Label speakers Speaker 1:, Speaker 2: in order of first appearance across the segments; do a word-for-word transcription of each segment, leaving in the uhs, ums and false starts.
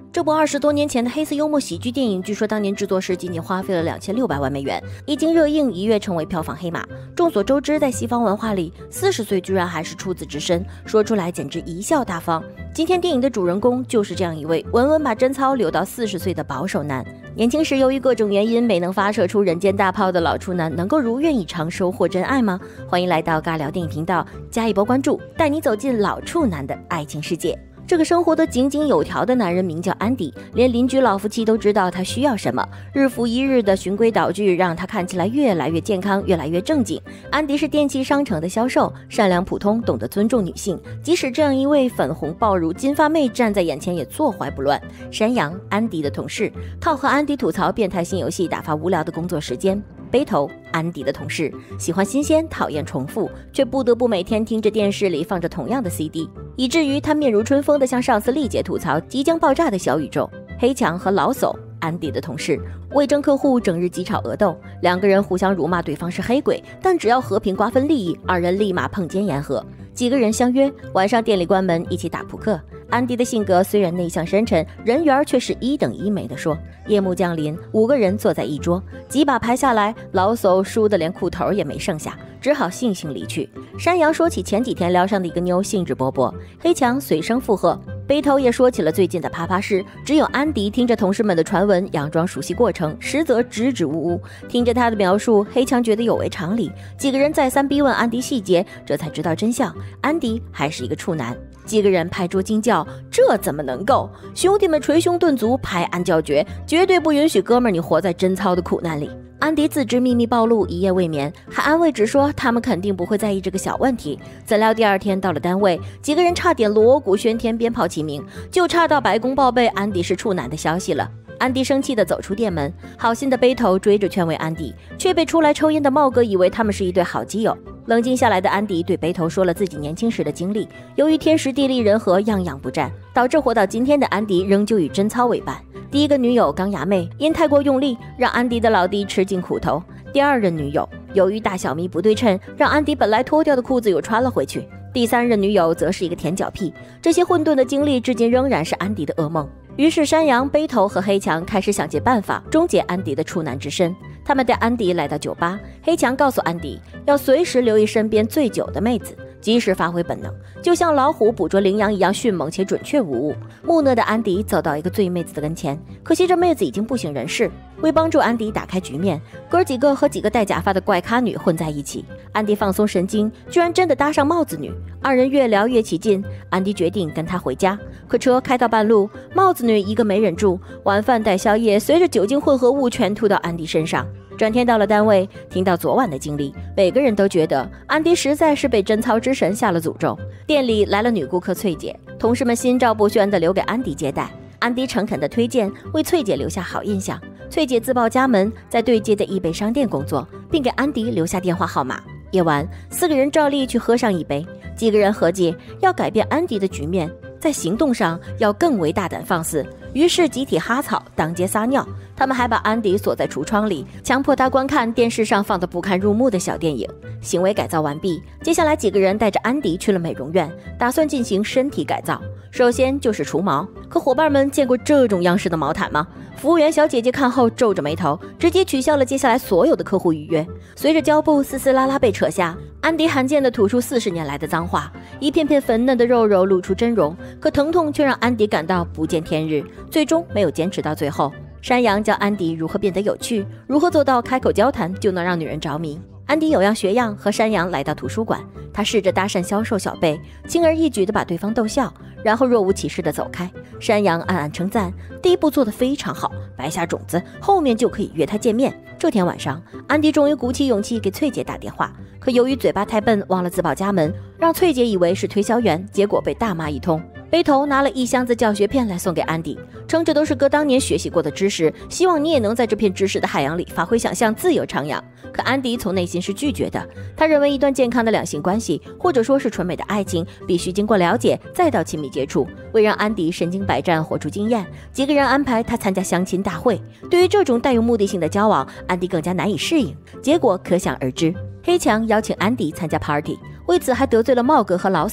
Speaker 1: 这部二十多年前的黑色幽默喜剧电影，据说当年制作时仅仅花费了两千六百万美元，一经热映一跃成为票房黑马。众所周知，在西方文化里，四十岁居然还是处子之身，说出来简直贻笑大方。今天电影的主人公就是这样一位稳稳把贞操留到四十岁的保守男。年轻时由于各种原因没能发射出人间大炮的老处男，能够如愿以偿收获真爱吗？欢迎来到尬聊电影频道，加一波关注，带你走进老处男的爱情世界。这个生活得井井有条的男人名叫安迪，连邻居老夫妻都知道他需要什么，日复一日的循规蹈矩让他看起来越来越健康，越来越正经。安迪是电器商城的销售，善良普通，懂得尊重女性，即使这样一位粉红爆乳金发妹站在眼前也坐怀不乱。山羊，安迪的同事，靠和安迪吐槽变态新游戏打发无聊的工作时间。背头，安迪的同事，喜欢新鲜，讨厌重复，却不得不每天听着电视里放着同样的 C D， 以至于他面如春风地向上司丽姐吐槽即将爆炸的小宇宙。黑强和老叟，安迪的同事，为争客户整日鸡吵鹅斗，两个人互相辱骂对方是黑鬼，但只要和平瓜分利益，二人立马碰肩言和。几个人相约晚上店里关门一起打扑克。安迪的性格虽然内向深沉，人缘却是一等一美的说。夜幕降临，五个人坐在一桌，几把牌下来，老叟输得连裤头也没剩下，只好悻悻离去。山羊说起前几天撩上的一个妞，兴致勃勃。黑强随声附和，背头也说起了最近的啪啪事。只有安迪听着同事们的传闻，佯装熟悉过程，实则支支吾吾。听着他的描述，黑强觉得有违常理。几个人再三逼问安迪细节，这才知道真相，安迪还是一个处男。几个人拍桌惊叫，这怎么能够？兄弟们捶胸顿足，拍案叫绝，绝对不允许哥们儿你活在贞操的苦难里。安迪自知秘密暴露，一夜未眠，还安慰只说他们肯定不会在意这个小问题。怎料第二天到了单位，几个人差点锣鼓喧天，鞭炮齐鸣，就差到白宫报备安迪是处男的消息了。安迪生气地走出店门，好心的背头追着劝慰安迪，却被出来抽烟的茂哥以为他们是一对好基友。冷静下来的安迪对背头说了自己年轻时的经历，由于天时地利人和，样样不占，导致活到今天的安迪仍旧与贞操为伴。第一个女友钢牙妹因太过用力，让安迪的老弟吃尽苦头。第二任女友由于大小咪不对称，让安迪本来脱掉的裤子又穿了回去。第三任女友则是一个舔脚屁。这些混沌的经历至今仍然是安迪的噩梦。于是山羊、背头和黑强开始想尽办法终结安迪的处男之身。他们带安迪来到酒吧，黑强告诉安迪要随时留意身边醉酒的妹子，及时发挥本能，就像老虎捕捉羚羊一样迅猛且准确无误。木讷的安迪走到一个醉妹子的跟前，可惜这妹子已经不省人事。为帮助安迪打开局面，哥几个和几个戴假发的怪咖女混在一起。安迪放松神经，居然真的搭上帽子女，二人越聊越起劲。安迪决定跟她回家，可车开到半路，帽子女一个没忍住，晚饭带宵夜，随着酒精混合物全吐到安迪身上。转天到了单位，听到昨晚的经历，每个人都觉得安迪实在是被贞操之神下了诅咒。店里来了女顾客翠姐，同事们心照不宣地留给安迪接待。安迪诚恳地推荐，为翠姐留下好印象。翠姐自报家门，在对街的易贝商店工作，并给安迪留下电话号码。夜晚，四个人照例去喝上一杯。几个人合计要改变安迪的局面，在行动上要更为大胆放肆，于是集体哈草，当街撒尿。他们还把安迪锁在橱窗里，强迫他观看电视上放的不堪入目的小电影。行为改造完毕，接下来几个人带着安迪去了美容院，打算进行身体改造。首先就是除毛，可伙伴们见过这种样式的毛毯吗？服务员小姐姐看后皱着眉头，直接取消了接下来所有的客户预约。随着胶布撕撕拉拉被扯下，安迪罕见地吐出四十年来的脏话，一片片粉嫩的肉肉露出真容，可疼痛却让安迪感到不见天日，最终没有坚持到最后。山羊教安迪如何变得有趣，如何做到开口交谈就能让女人着迷。安迪有样学样，和山羊来到图书馆，他试着搭讪销售小贝，轻而易举地把对方逗笑，然后若无其事地走开。山羊暗暗称赞，第一步做得非常好，埋下种子，后面就可以约他见面。这天晚上，安迪终于鼓起勇气给翠姐打电话，可由于嘴巴太笨，忘了自报家门，让翠姐以为是推销员，结果被大骂一通。背头拿了一箱子教学片来送给安迪，称这都是哥当年学习过的知识，希望你也能在这片知识的海洋里发挥想象，自由徜徉。可安迪从内心是拒绝的，他认为一段健康的两性关系，或者说是纯美的爱情，必须经过了解，再到亲密接触。为让安迪身经百战，活出经验，几个人安排他参加相亲大会。对于这种带有目的性的交往，安迪更加难以适应，结果可想而知。黑强邀请安迪参加 party， 为此还得罪了茂哥和老叟。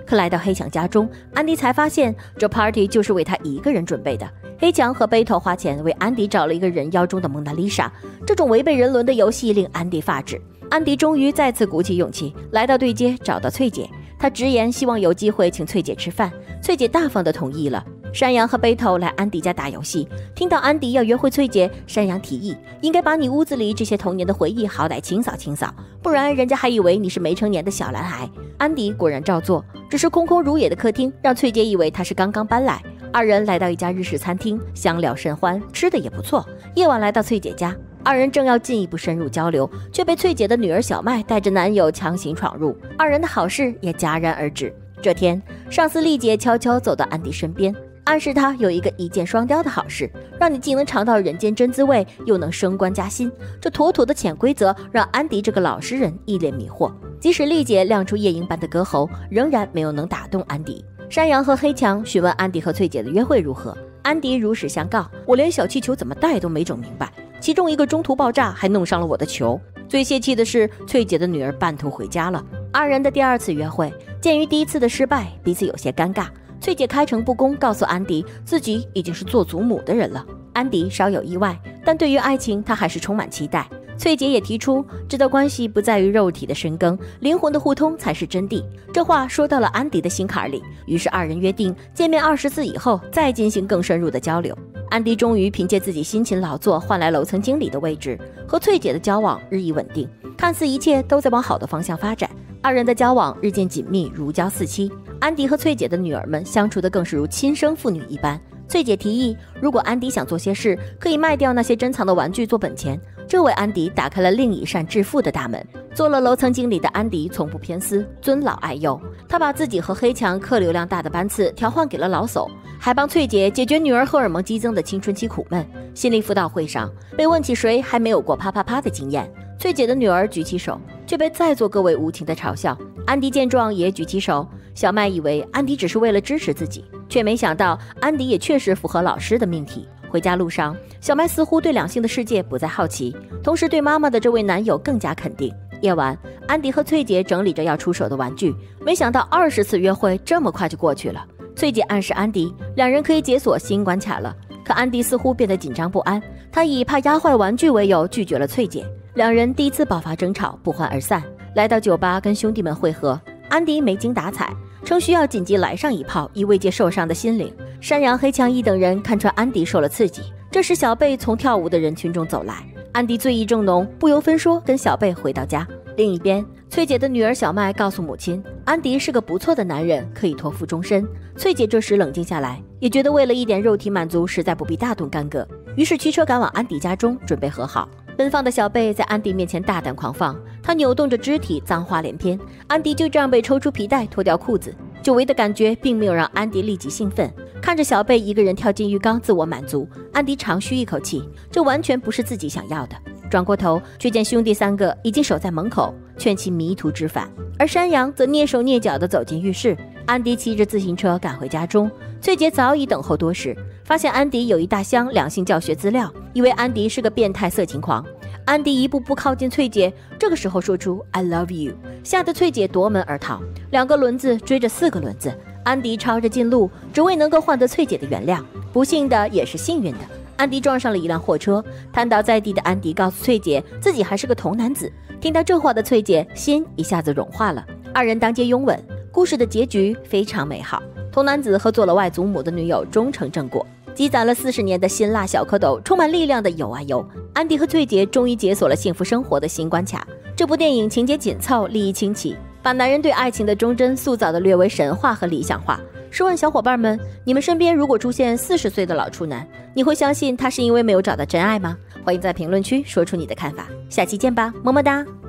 Speaker 1: 可来到黑强家中，安迪才发现这 party 就是为他一个人准备的。黑强和贝头花钱为安迪找了一个人妖中的蒙娜丽莎，这种违背人伦的游戏令安迪发指。安迪终于再次鼓起勇气来到对街，找到翠姐。他直言希望有机会请翠姐吃饭，翠姐大方地同意了。山羊和贝头来安迪家打游戏，听到安迪要约会翠姐，山羊提议应该把你屋子里这些童年的回忆好歹清扫清扫，不然人家还以为你是没成年的小男孩。安迪果然照做，只是空空如也的客厅让翠姐以为他是刚刚搬来。二人来到一家日式餐厅，相聊甚欢，吃的也不错。夜晚来到翠姐家，二人正要进一步深入交流，却被翠姐的女儿小麦带着男友强行闯入，二人的好事也戛然而止。这天，上司丽姐悄悄走到安迪身边，暗示他有一个一箭双雕的好事，让你既能尝到人间真滋味，又能升官加薪。这妥妥的潜规则让安迪这个老实人一脸迷惑。即使丽姐亮出夜莺般的歌喉，仍然没有能打动安迪。山羊和黑强询问安迪和翠姐的约会如何，安迪如实相告：我连小气球怎么带都没整明白，其中一个中途爆炸，还弄伤了我的球。最泄气的是翠姐的女儿半途回家了。二人的第二次约会，鉴于第一次的失败，彼此有些尴尬。翠姐开诚布公告诉安迪，自己已经是做祖母的人了。安迪稍有意外，但对于爱情，他还是充满期待。翠姐也提出，这段关系不在于肉体的深耕，灵魂的互通才是真谛。这话说到了安迪的心坎里，于是二人约定见面二十次以后再进行更深入的交流。安迪终于凭借自己辛勤劳作换来楼层经理的位置，和翠姐的交往日益稳定，看似一切都在往好的方向发展。二人的交往日渐紧密，如胶似漆。安迪和翠姐的女儿们相处的更是如亲生父女一般。翠姐提议，如果安迪想做些事，可以卖掉那些珍藏的玩具做本钱，这为安迪打开了另一扇致富的大门。做了楼层经理的安迪从不偏私，尊老爱幼。他把自己和黑强客流量大的班次调换给了老叟，还帮翠姐解决女儿荷尔蒙激增的青春期苦闷。心理辅导会上，被问起谁还没有过啪啪啪的经验，翠姐的女儿举起手，却被在座各位无情的嘲笑。安迪见状也举起手，小麦以为安迪只是为了支持自己，却没想到安迪也确实符合老师的命题。回家路上，小麦似乎对两性的世界不再好奇，同时对妈妈的这位男友更加肯定。夜晚，安迪和翠姐整理着要出手的玩具，没想到二十次约会这么快就过去了。翠姐暗示安迪，两人可以解锁新关卡了。可安迪似乎变得紧张不安，他以怕压坏玩具为由拒绝了翠姐。两人第一次爆发争吵，不欢而散。来到酒吧跟兄弟们会合，安迪没精打采，称需要紧急来上一炮，以慰藉受伤的心灵。山羊、黑强一等人看穿安迪受了刺激，这时小贝从跳舞的人群中走来，安迪醉意正浓，不由分说跟小贝回到家。另一边，翠姐的女儿小麦告诉母亲，安迪是个不错的男人，可以托付终身。翠姐这时冷静下来，也觉得为了一点肉体满足，实在不必大动干戈，于是驱车赶往安迪家中，准备和好。奔放的小贝在安迪面前大胆狂放，他扭动着肢体，脏话连篇。安迪就这样被抽出皮带，脱掉裤子。久违的感觉并没有让安迪立即兴奋，看着小贝一个人跳进浴缸自我满足，安迪长吁一口气，这完全不是自己想要的。转过头，却见兄弟三个已经守在门口，劝其迷途知返，而山羊则蹑手蹑脚地走进浴室。安迪骑着自行车赶回家中，翠姐早已等候多时，发现安迪有一大箱两性教学资料，以为安迪是个变态色情狂。安迪一步步靠近翠姐，这个时候说出 I love you， 吓得翠姐夺门而逃。两个轮子追着四个轮子，安迪抄着近路，只为能够换得翠姐的原谅。不幸的也是幸运的，安迪撞上了一辆货车，瘫倒在地的安迪告诉翠姐自己还是个童男子。听到这话的翠姐心一下子融化了，二人当街拥吻。故事的结局非常美好，童男子和做了外祖母的女友终成正果，积攒了四十年的辛辣小蝌蚪充满力量的游啊游。安迪和翠姐终于解锁了幸福生活的新关卡。这部电影情节紧凑，利益清奇，把男人对爱情的忠贞塑造的略微神话和理想化。试问小伙伴们，你们身边如果出现四十岁的老处男，你会相信他是因为没有找到真爱吗？欢迎在评论区说出你的看法，下期见吧，么么哒。